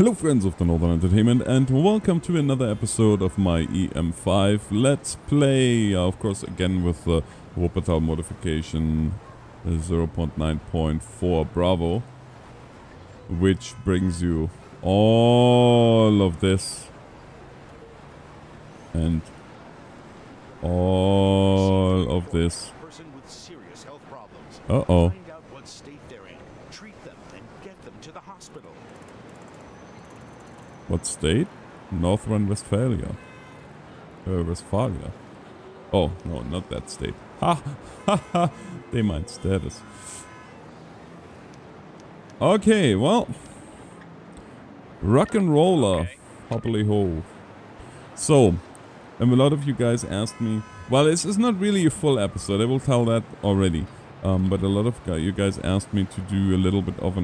Hello friends of the Northern Entertainment and welcome to another episode of my EM5 Let's Play. Of course again with the Wuppertal modification 0.9.4 Bravo, which brings you all of this and all of this. Uh-oh. Find out what state they're in, treat them, and get them to the hospital. What state? North Rhine-Westphalia. Westphalia. Oh, no, not that state. Ha! Ha ha! They mind status. Okay, well. Rock and roller. Hoppily ho. So, a lot of you guys asked me. Well, this is not really a full episode, I will tell that already. But a lot of you guys asked me to do a little bit of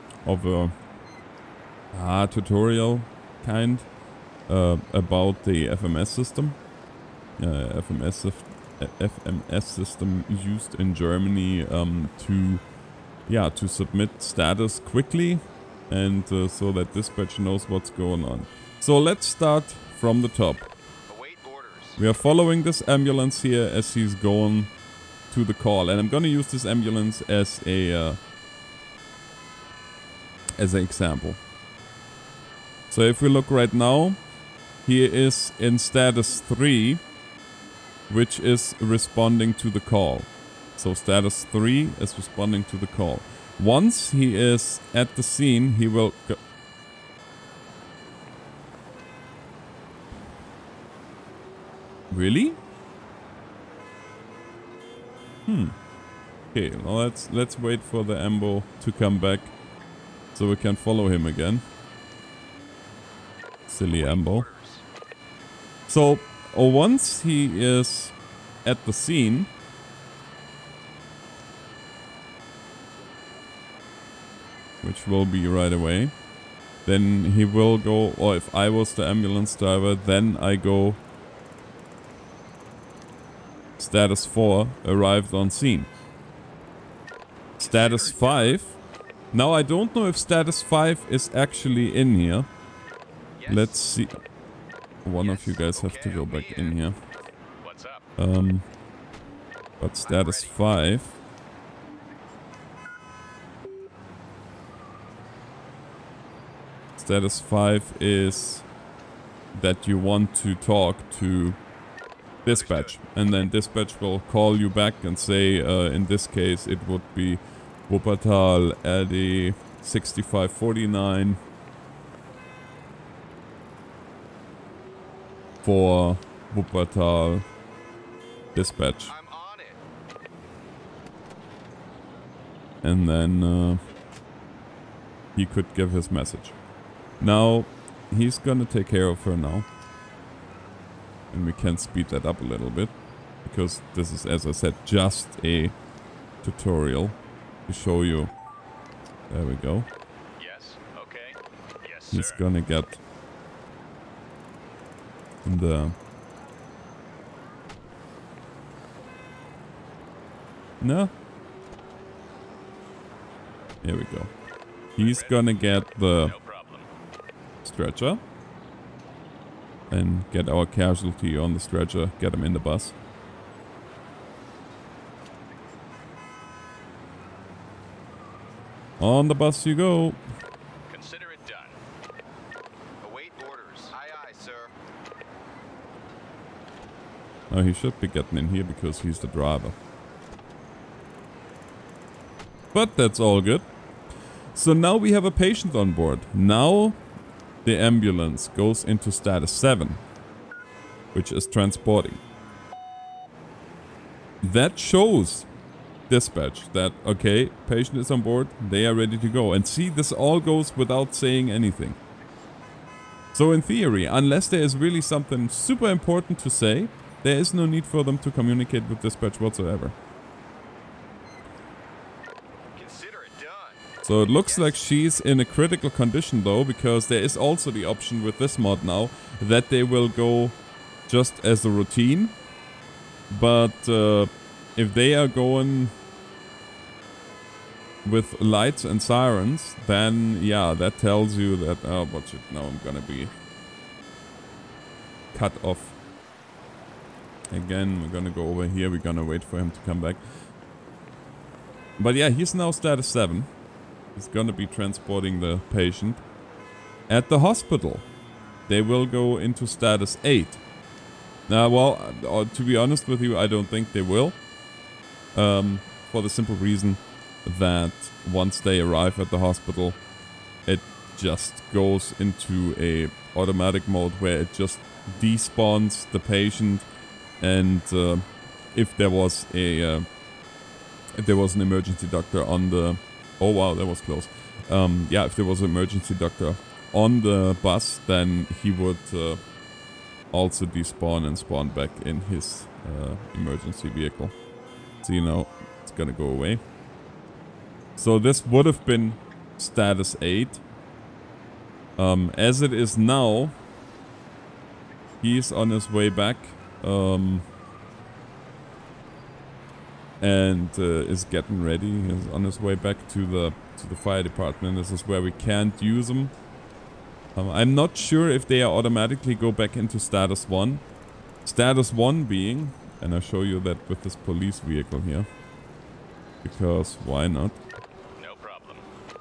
a tutorial kind about the FMS system. FMS system used in Germany to submit status quickly and so that dispatch knows what's going on. So let's start from the top. Await orders. We are following this ambulance here as he's going to the call, and I'm gonna use this ambulance as an example. So if we look right now, he is in status 3, which is responding to the call. So status 3 is responding to the call. Once he is at the scene, he will go. Really? Okay, well, let's wait for the ambo to come back so we can follow him again. Silly ambo. So, once he is at the scene, which will be right away, then he will go, or if I was the ambulance driver, then I go status 4, arrived on scene. Status 5. Now I don't know if status 5 is actually in here. Let's see. One of you guys have to go back in here. What's up? But status 5. Status 5 is that you want to talk to dispatch, and then dispatch will call you back and say, in this case it would be Wuppertal RD 6549 for Wuppertal dispatch. I'm on it. And then he could give his message. Now he's gonna take care of her now. And we can speed that up a little bit, because this is, as I said, just a tutorial to show you. There we go. Yes. Okay. Yes, sir. He's gonna get the... No? Here we go. He's gonna get the No problem. stretcher. And get our casualty on the stretcher, get him in the bus. On the bus you go. Consider it done. Await orders. Aye, aye, sir. Now he should be getting in here because he's the driver. But that's all good. So now we have a patient on board. Now the ambulance goes into status 7, which is transporting. That shows dispatch that, okay, patient is on board, they are ready to go. And see, this all goes without saying anything. So in theory, unless there is really something super important to say, there is no need for them to communicate with dispatch whatsoever. So it looks like she's in a critical condition though, because there is also the option with this mod now that they will go just as a routine. But if they are going with lights and sirens, then yeah, that tells you that, oh, watch it, now I'm gonna be cut off. Again, we're gonna go over here, we're gonna wait for him to come back. But yeah, he's now status 7. He's gonna be transporting the patient. At the hospital, they will go into status 8. Now, well, to be honest with you, I don't think they will. For the simple reason that once they arrive at the hospital, it just goes into a automatic mode where it just despawns the patient, and if there was an emergency doctor on the, oh wow, that was close. Yeah, if there was an emergency doctor on the bus, then he would also despawn and spawn back in his emergency vehicle. So, you know, it's gonna go away. So this would have been status 8. As it is now, he's on his way back and is getting ready. He's on his way back to the fire department. This is where we can't use him. I'm not sure if they automatically go back into status 1. Status 1 being, and I'll show you that with this police vehicle here, because why not? No problem.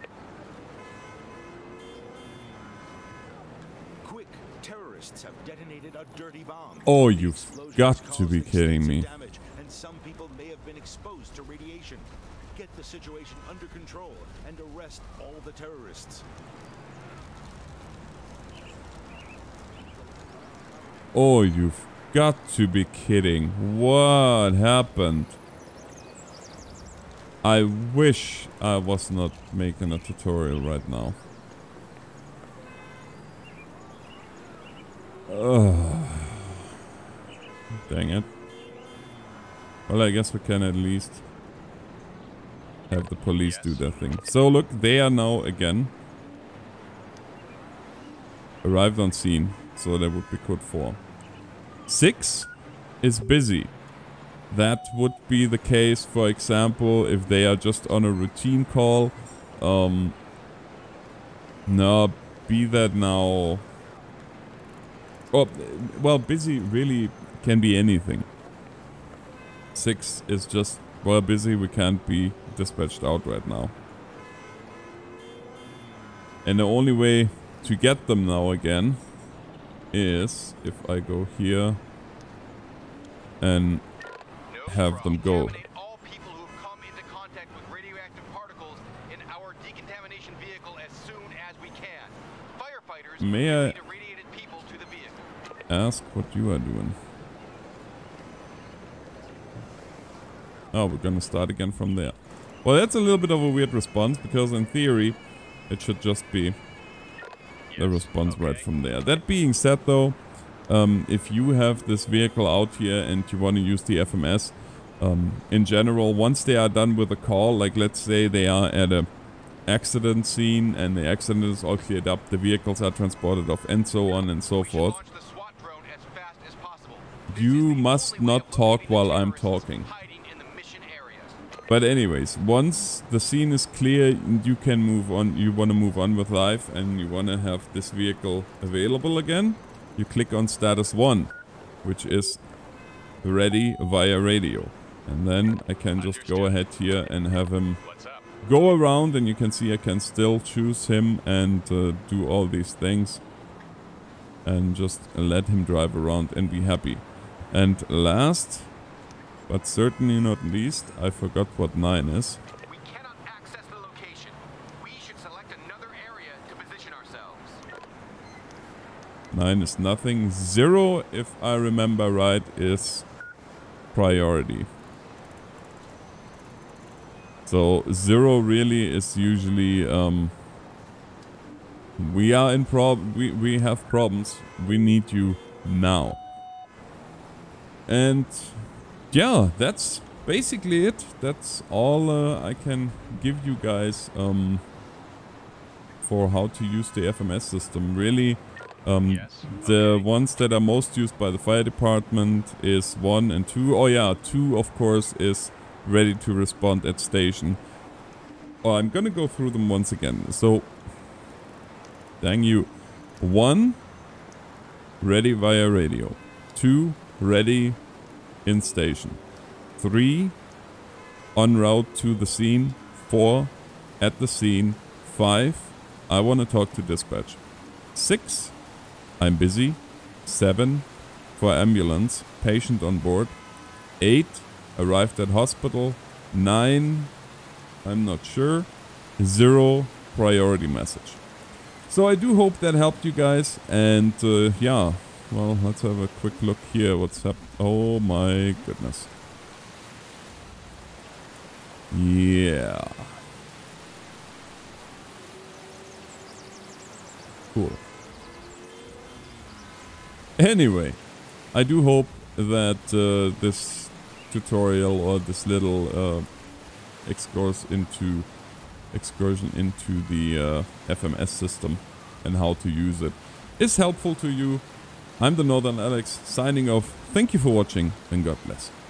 Quick, terrorists have detonated a dirty bomb. Oh, you've got to be kidding me. Damage, and some people may have been exposed to radiation. Get the situation under control and arrest all the terrorists. Oh, you've got to be kidding. What happened? I wish I was not making a tutorial right now. Ugh. Dang it. Well, I guess we can at least have the police do their thing. So look, they are now again arrived on scene. So that would be code 4. 6 is busy. That would be the case, for example, if they are just on a routine call. No, be that now. Oh, well, busy really can be anything. 6 is just, well, busy, we can't be dispatched out right now. And the only way to get them now again is if I go here and have them go. All people who have come into contact with radioactive particles in our decontamination vehicle as soon as we can. Firefighters May I lead irradiated people to the vehicle. ask what you are doing? Oh, we're gonna start again from there. Well, that's a little bit of a weird response, because in theory it should just be the response right from there. That being said though, if you have this vehicle out here and you want to use the FMS, in general, once they are done with a call, like let's say they are at a accident scene and the accident is all cleared up, the vehicles are transported off and so on and so forth, you must not talk while I'm talking. But anyways, once the scene is clear, you can move on. You want to move on with life and you want to have this vehicle available again. You click on status 1, which is ready via radio. And then I can just go ahead here and have him go around, and you can see I can still choose him and do all these things. And just let him drive around and be happy. And last, but certainly not least, I forgot what 9 is. We cannot access the location. We should select another area to position ourselves. 9 is nothing. 0, if I remember right, is priority. So 0 really is usually we are in we have problems. We need you now. And yeah, that's basically it. That's all I can give you guys for how to use the FMS system. Really, the ones that are most used by the fire department is 1 and 2. Oh yeah, 2 of course is ready to respond at station. Oh, I'm gonna go through them once again. So, dang you. 1, ready via radio. 2, ready in station. 3, en route to the scene. 4, at the scene. 5, I want to talk to dispatch. 6, I'm busy. 7, for ambulance, patient on board. 8, arrived at hospital. 9, I'm not sure. 0, priority message. So I do hope that helped you guys. And yeah, well, let's have a quick look here. What's up? Oh my goodness. Yeah. Cool. Anyway, I do hope that this tutorial or this little excursion into the FMS system and how to use it is helpful to you. I'm the Northern Alex signing off. Thank you for watching and God bless.